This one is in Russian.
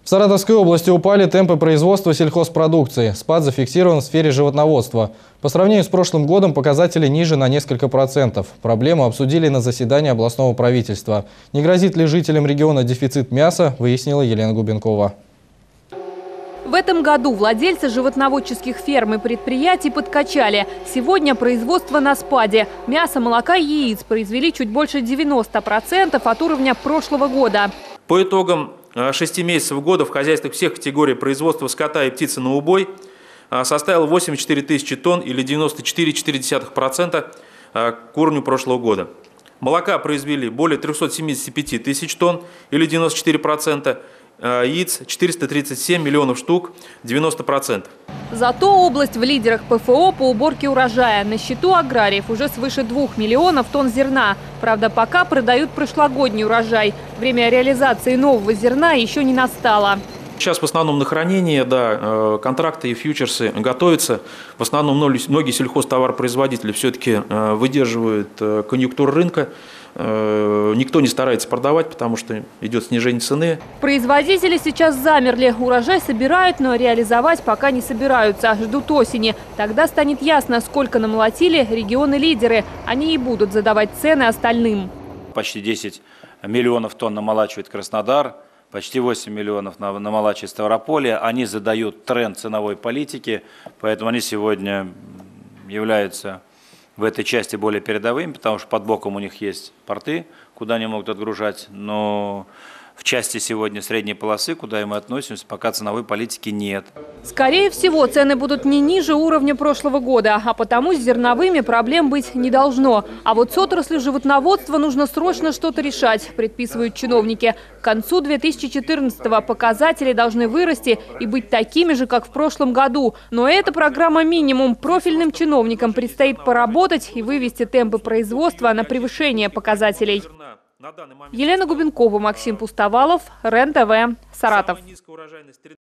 В Саратовской области упали темпы производства сельхозпродукции. Спад зафиксирован в сфере животноводства. По сравнению с прошлым годом показатели ниже на несколько процентов. Проблему обсудили на заседании областного правительства. Не грозит ли жителям региона дефицит мяса, выяснила Елена Губенкова. В этом году владельцы животноводческих ферм и предприятий подкачали. Сегодня производство на спаде. Мясо, молока и яиц произвели чуть больше 90% от уровня прошлого года. По итогам 6 месяцев года в хозяйствах всех категорий производства скота и птицы на убой составил 84 тысячи тонн или 94,4% к уровню прошлого года. Молока произвели более 375 тысяч тонн или 94%. Яиц 437 миллионов штук, 90%. Зато область в лидерах ПФО по уборке урожая. На счету аграриев уже свыше 2 миллионов тонн зерна. Правда, пока продают прошлогодний урожай. Время реализации нового зерна еще не настало. Сейчас в основном на хранение, да, контракты и фьючерсы готовятся. В основном многие сельхозтоваропроизводители все-таки выдерживают конъюнктуру рынка. Никто не старается продавать, потому что идет снижение цены. Производители сейчас замерли. Урожай собирают, но реализовать пока не собираются. Ждут осени. Тогда станет ясно, сколько намолотили регионы-лидеры. Они и будут задавать цены остальным. Почти 10 миллионов тонн намолачивает Краснодар. Почти 8 миллионов намолачивает Ставрополье. Они задают тренд ценовой политики, поэтому они сегодня являются в этой части более передовыми, потому что под боком у них есть порты, куда они могут отгружать. Но в части сегодня средней полосы, куда мы относимся, пока ценовой политики нет. Скорее всего, цены будут не ниже уровня прошлого года, а потому с зерновыми проблем быть не должно. А вот с отраслью животноводства нужно срочно что-то решать, предписывают чиновники. К концу 2014-го показатели должны вырасти и быть такими же, как в прошлом году. Но эта программа минимум. Профильным чиновникам предстоит поработать и вывести темпы производства на превышение показателей. Елена Губенкова, Максим Пустовалов, РЕН-ТВ, Саратов.